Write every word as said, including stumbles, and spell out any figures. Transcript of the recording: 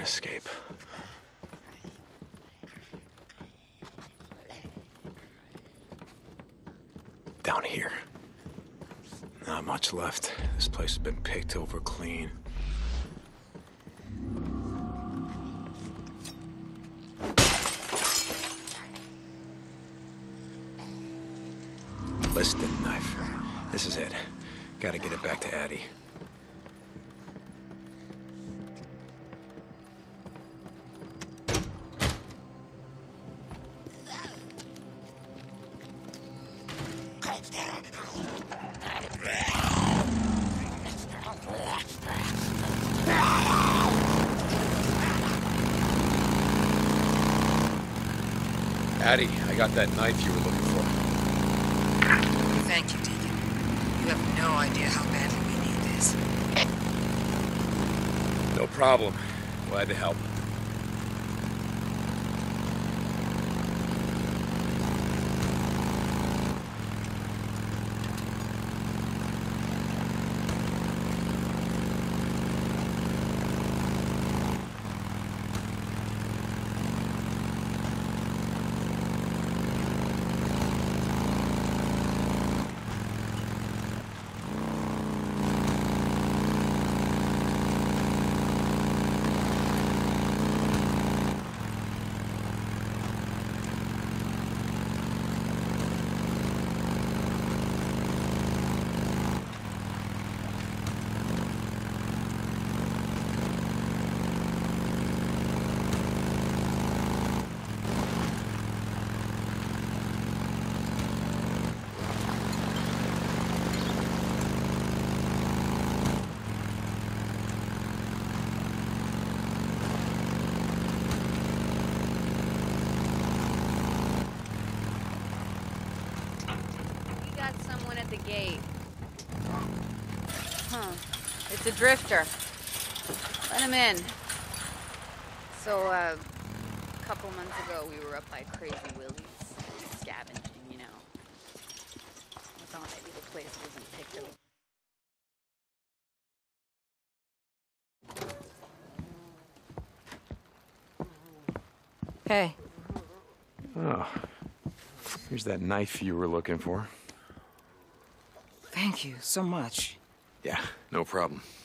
escape. Down here. Not much left. This place has been picked over clean. Liston knife. This is it. Gotta get it back to Addie. Addie, I got that knife you were looking for. Thank you, Deacon. You have no idea how badly we need this. No problem. Glad to help. Gate. Huh. It's a drifter. Let him in. So, uh, a couple months ago, we were up by Crazy Willie's, scavenging, you know. I thought maybe the place wasn't picked up. Hey. Oh. Here's that knife you were looking for. Thank you so much. Yeah, no problem.